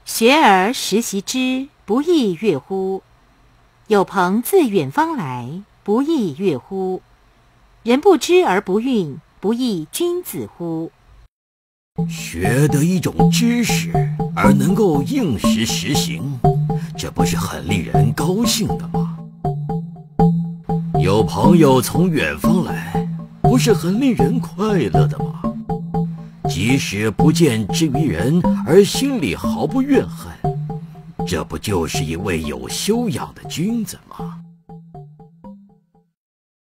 学而时习之，不亦说乎？有朋自远方来，不亦说乎？人不知而不愠，不亦君子乎？ 学得一种知识而能够应时实行，这不是很令人高兴的吗？有朋友从远方来，不是很令人快乐的吗？即使不见之于人，而心里毫不怨恨，这不就是一位有修养的君子吗？